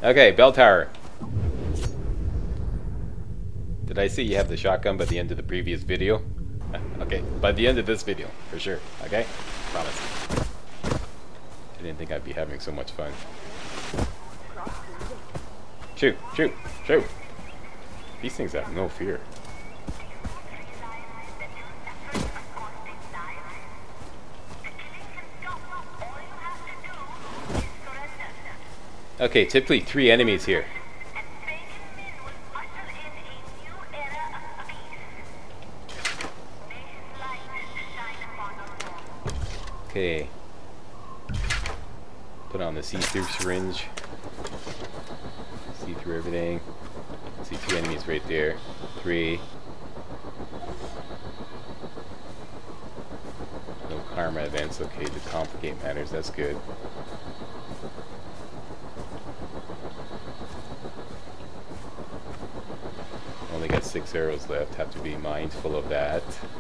Okay, bell tower. Did I see you have the shotgun by the end of the previous video? Okay, by the end of this video, for sure. Okay? Promise. I didn't think I'd be having so much fun. Shoot, shoot, shoot! These things have no fear. Okay, typically 3 enemies here. Okay. Put on the see-through syringe. See through everything. See 2 enemies right there. 3. No karma events. Okay, to complicate matters. That's good. Only got 6 arrows left. Have to be mindful of that.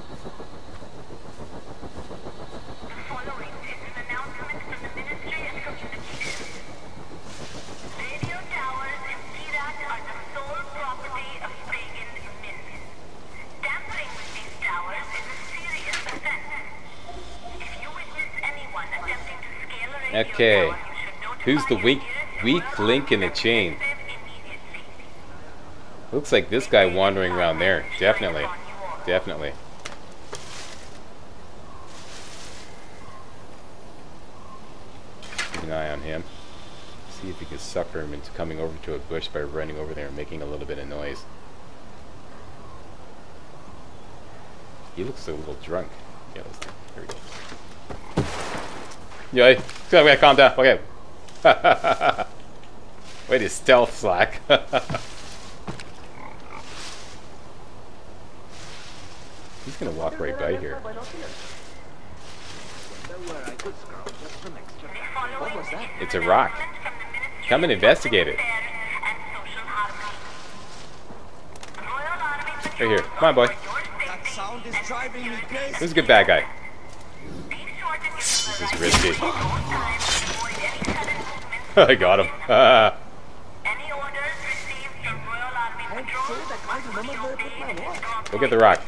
Okay, who's the weak link in the chain? Looks like this guy wandering around there. Definitely. Definitely. Keep an eye on him. See if we can sucker him into coming over to a bush by running over there and making a little bit of noise. He looks a little drunk. Yeah, there we go. Yeah, okay, calm down. Okay. Way to stealth, Slack. He's gonna walk right by here. It's a rock. Come and investigate it. Right here. Come on, boy. Who's a good bad guy? This is risky. I got him. Go get the rock.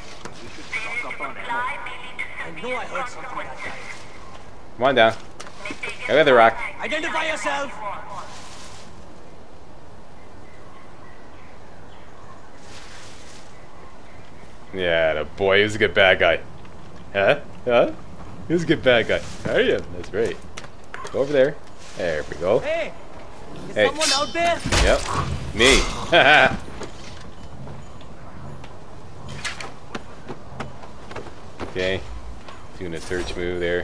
Come on down. Go get the rock. Identify yourself. Yeah, the boy, who's a good bad guy. Huh? Huh? Who's a good bad guy? Are you? That's great. Go over there. There we go. Hey! Is someone out there? Yep. Me. Okay. Doing a search move there.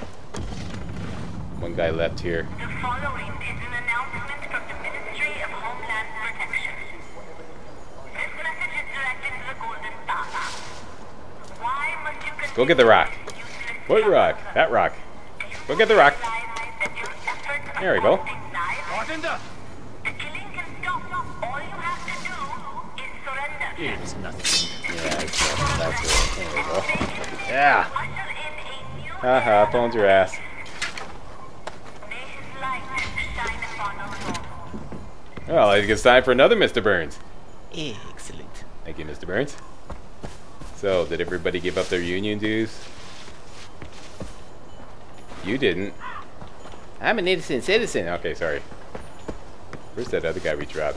One guy left here. The following is an announcement from the Ministry of Homeland Protection. This message is directed to the Golden Tapa. Why must you continue? Go get the rock. What rock? That rock. Go get the rock. There we go. The killing can stop. All you have to do is surrender. It's nothing. Yeah, that's it. There we go. Yeah. Haha, phone's your ass. Well, I think it's time for another Mr. Burns. Excellent. Thank you, Mr. Burns. So, did everybody give up their union dues? You didn't. I'm an innocent citizen. Okay, sorry. Where's that other guy we dropped?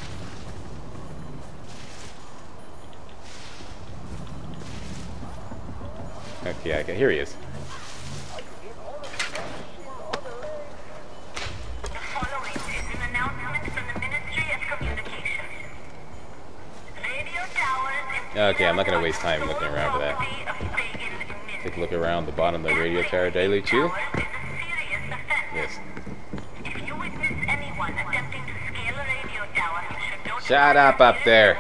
Okay, here he is. Okay, I'm not going to waste time looking around for that. Take a look around the bottom of the radio tower. Did I loot you? Yes. Shut up there.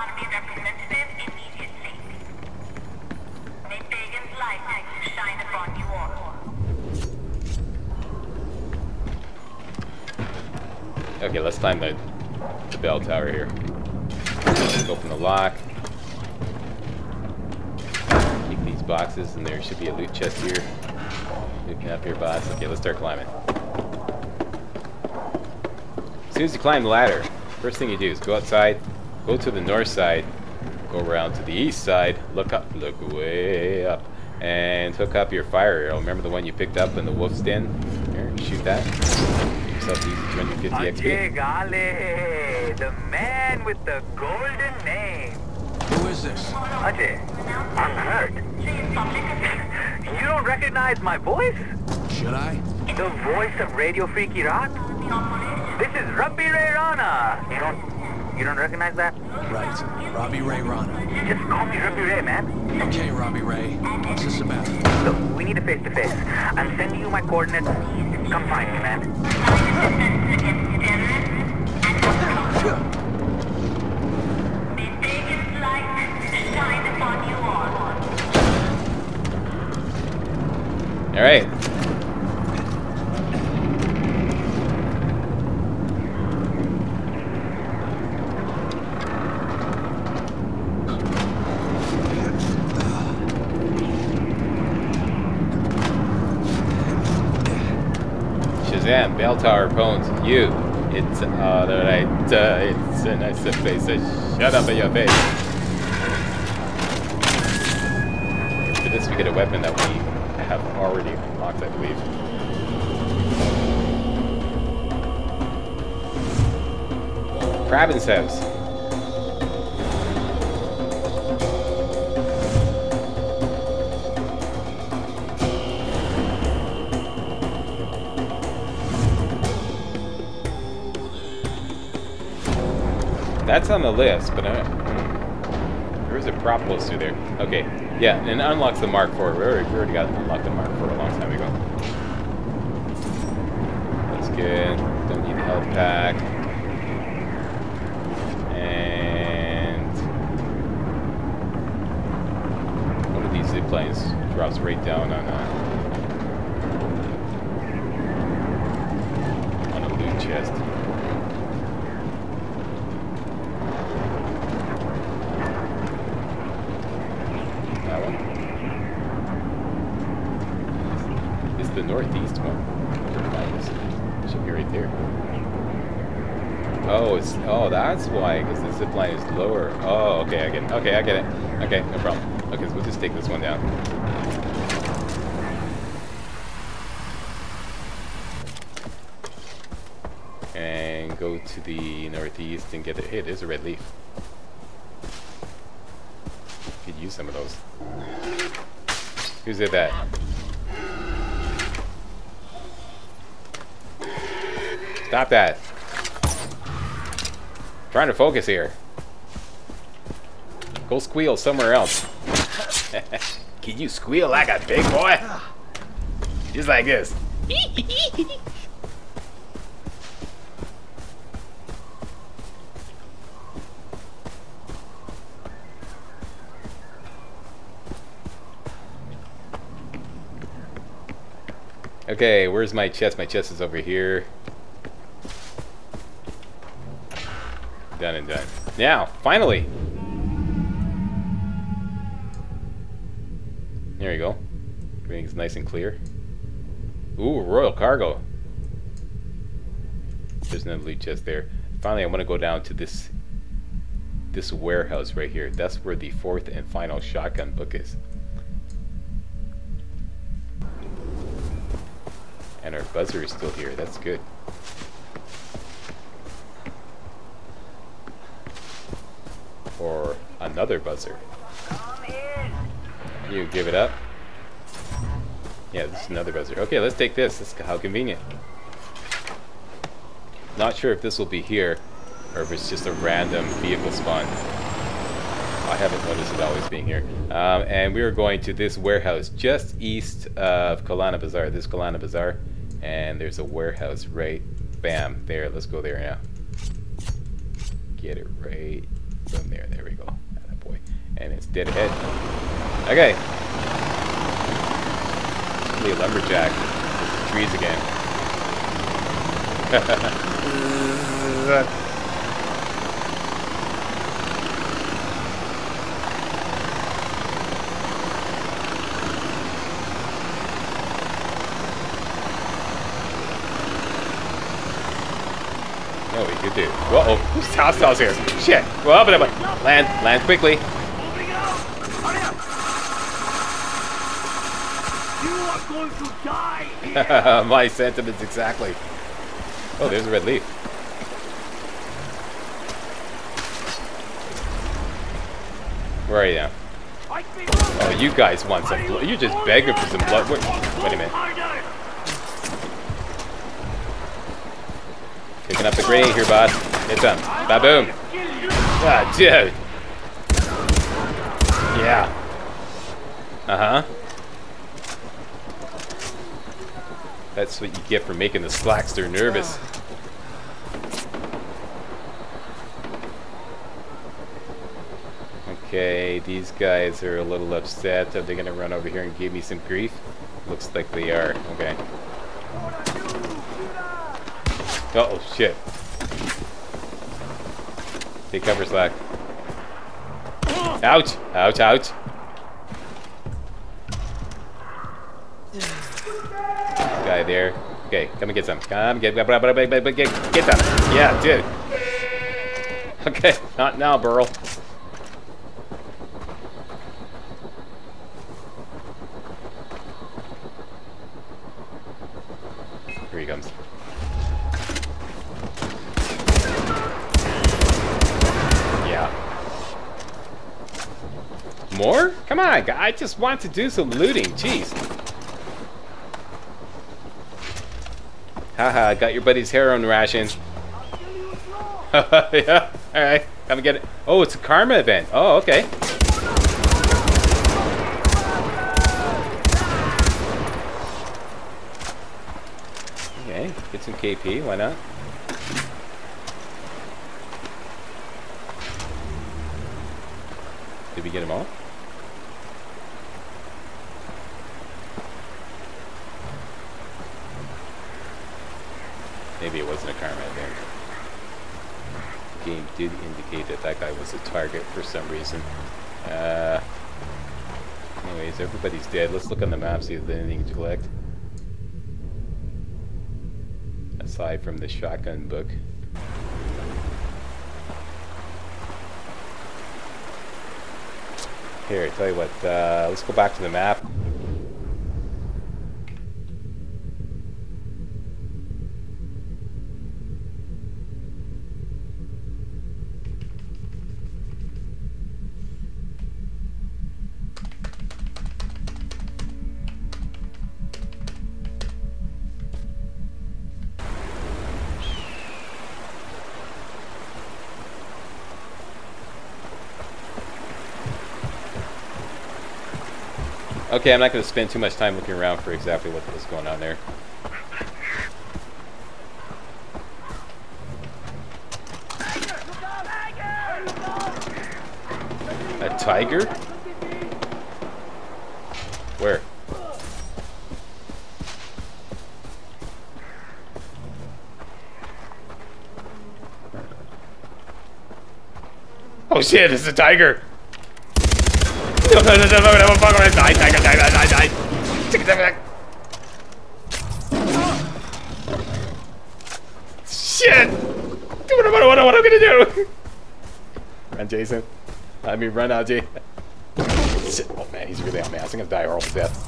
Okay, let's climb the bell tower here. Let's open the lock. Take these boxes, and there should be a loot chest here. Looking up here, boss. Okay, let's start climbing. soon as you climb the ladder, first thing you do is go outside, go to the north side, go around to the east side, look up, look way up, and hook up your fire arrow. Remember the one you picked up in the wolf's den? Here, shoot that. Get yourself easy 250 XP. Gale, the man with the golden name. Who is this? Ajay, I'm hurt. You don't recognize my voice? Should I? The voice of Radio Freaky Rock? This is Rabbi Ray Rana. You don't recognize that? Right. Robbie Ray Rana. Just call me Rabbi Ray, man. Okay, Robbie Ray. What's this about? Look, we need a face-to-face. I'm sending you my coordinates. Come find me, man. All right. Shazam, bell tower opponents, you. It's alright. It's a nice face. Shut up in your face. For this, we get a weapon that we have already unlocked, I believe. Kraven's house. That's on the list, but there is a prop poster there. Okay, yeah, and it unlocks the Mark IV. We already got unlocked the Mark IV a long time ago. That's good. Don't need the health pack. And one of these zip lines drops right down on a loot chest. The northeast one. Should be right there. Oh, that's why, because the zip line is lower. Oh, okay, I get it. Okay, I get it. Okay, no problem. Okay, so we'll just take this one down. And go to the northeast and get it. Hey, there's a red leaf. Could use some of those. Who's it that? Stop that. I'm trying to focus here. Go squeal somewhere else. Can you squeal like a big boy? Just like this. Okay, where's my chest? My chest is over here. Done and done. Now, finally! There you go. Everything's nice and clear. Ooh, royal cargo. There's another loot chest there. Finally, I want to go down to this warehouse right here. That's where the 4th and final shotgun book is. And our buzzer is still here. That's good. Or another buzzer. You give it up. Yeah, this is another buzzer. Okay, let's take this. This is how convenient. Not sure if this will be here or if it's just a random vehicle spawn. I haven't noticed it always being here. And we are going to this warehouse just east of Kalana Bazaar. This is Kalana Bazaar. And there's a warehouse right, bam, there. Let's go there now. Get it right from there. There we go. Atta boy. And it's dead ahead. Okay. Probably a lumberjack with the trees again. No, he Good dude. Uh-oh. Who's hostiles here? Shit. Well, but land quickly. Moving out! Hurry up! You are going to die here! My sentiments exactly. Oh, there's a red leaf. Where are you now? Oh, you guys want some blood. You're just begging for some blood. Wait a minute. Picking up the grenade here, boss. Hit some. Ba-boom. Ah, dude. Yeah. Uh-huh. That's what you get for making the Slackster nervous. Okay, these guys are a little upset. Are they gonna run over here and give me some grief? Looks like they are. Okay. Uh-oh, shit. Take cover, Slack. Ouch! Ouch, ouch. Guy there. Okay, come and get some. Come get some. Yeah, dude. Okay, not now, Burl. Here he comes. Yeah. More? Come on, I just want to do some looting. Jeez. Haha, got your buddy's heroin ration. Yeah, alright. Come and get it. Oh, it's a karma event. Oh, okay. Okay, get some KP, why not? Did we get them all? Maybe it wasn't a karma event. The game did indicate that that guy was a target for some reason. Anyways, everybody's dead. Let's look on the map, see if there's anything to collect. Aside from the shotgun book. Here, tell you what, let's go back to the map. Okay, I'm not going to spend too much time looking around for exactly what was going on there. A tiger? Where? Oh shit, it's a tiger! No, die, die. Shit! What am I gonna do? Run, Jason. I mean, run out, Jay. Shit. Oh man, he's really on me. I think I'm gonna die horrible death.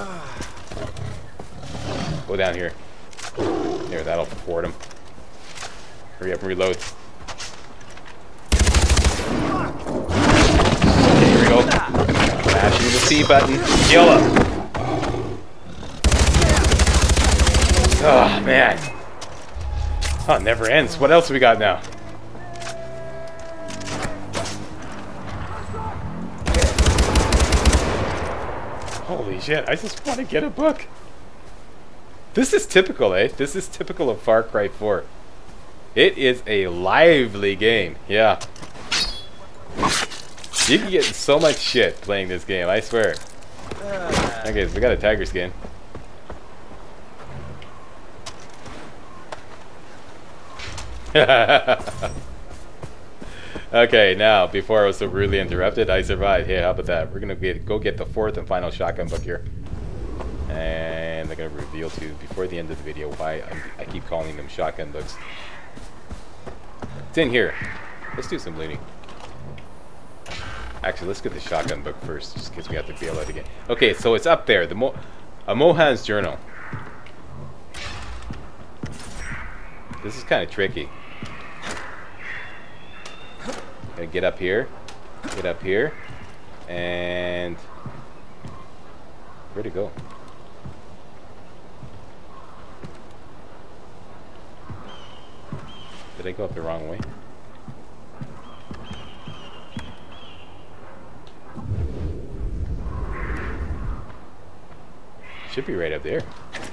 Go down here. Here, that'll thwart him. Hurry up and reload. Okay, here we go. Mashing the C button. Kill him. Oh man. Oh, it never ends. What else we got now? Holy shit, I just want to get a book. This is typical, eh? This is typical of Far Cry 4. It is a lively game, yeah. You can get so much shit playing this game, I swear. Okay, so we got a tiger skin. Okay, now, before I was so rudely interrupted, I survived. Hey, how about that? We're gonna go get the fourth and final shotgun book here. And I'm gonna reveal to you before the end of the video why I keep calling them shotgun books. It's in here. Let's do some looting. Actually, let's get the shotgun book first, just because we have to bail out again. Okay, so it's up there. A Mohan's journal. This is kind of tricky. Gonna get up here, and where'd it go? Did I go up the wrong way? Should be right up there.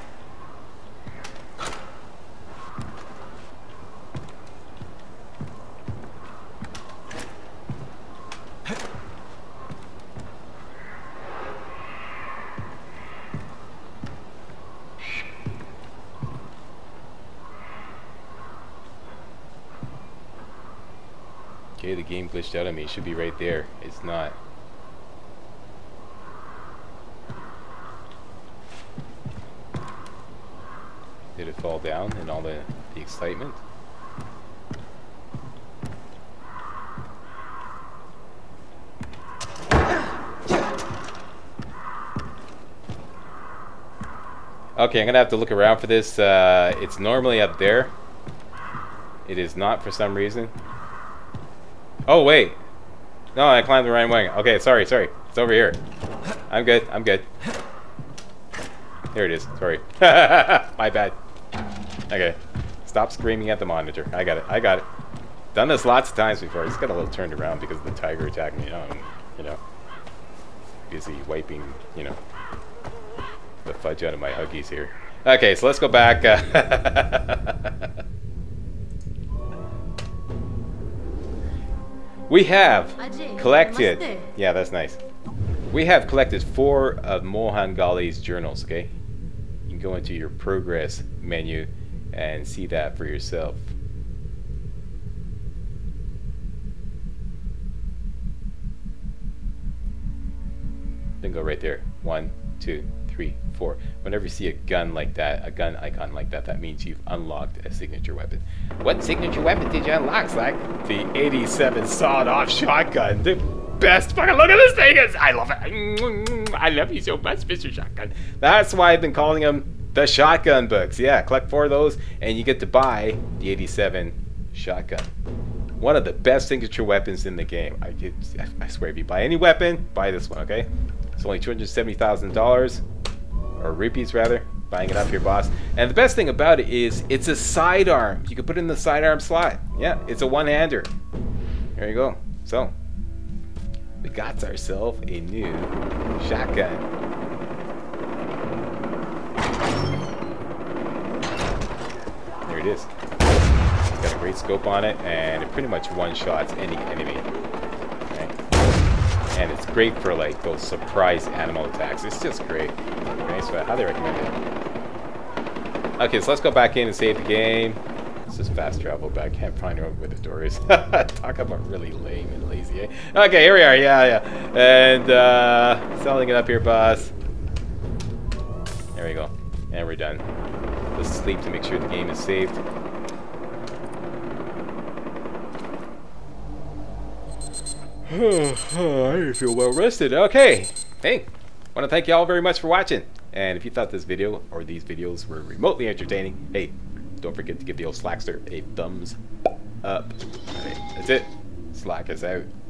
Okay, the game glitched out on me. It should be right there. It's not. Did it fall down in all the excitement? Okay, I'm gonna have to look around for this. It's normally up there. It is not for some reason. Oh wait, no, I climbed the right way. Okay, sorry, it's over here. I'm good. Here it is. Sorry, my bad. Okay, stop screaming at the monitor. I got it. Done this lots of times before. I just got a little turned around because of the tiger attacked me. Busy wiping, the fudge out of my Huggies here. Okay, so let's go back. We have collected, yeah, that's nice. We have collected 4 of Mohan Ghali's journals, okay? You can go into your progress menu and see that for yourself. Then go right there. 1, 2, 3, 4. Whenever you see a gun like that, a gun icon like that, that means you've unlocked a signature weapon. What signature weapon did you unlock, Slack? The 87 sawed-off shotgun. The best fucking look at this thing is. I love it. I love you so much, Mr. Shotgun. That's why I've been calling them the shotgun books. Yeah, collect 4 of those, and you get to buy the 87 shotgun. One of the best signature weapons in the game. I swear, if you buy any weapon, buy this one, okay? It's only $270,000, or rupees rather. Buying it off your boss. And the best thing about it is it's a sidearm. You can put it in the sidearm slot. Yeah, it's a one-hander. There you go. So, we got ourselves a new shotgun. There it is. It's got a great scope on it, and it pretty much one-shots any enemy. And it's great for like those surprise animal attacks. It's just great. Okay, so I highly recommend it. Okay, so let's go back in and save the game. Let's just fast travel back. Can't find out where the door is. Talk about really lame and lazy, eh? Okay, here we are. Yeah. And selling it up here, boss. There we go. And we're done. Let's sleep to make sure the game is saved. I feel well rested. Okay. Hey, want to thank you all very much for watching. And if you thought this video or these videos were remotely entertaining, hey, don't forget to give the old Slackster a thumbs up. Okay, that's it. Slack is out.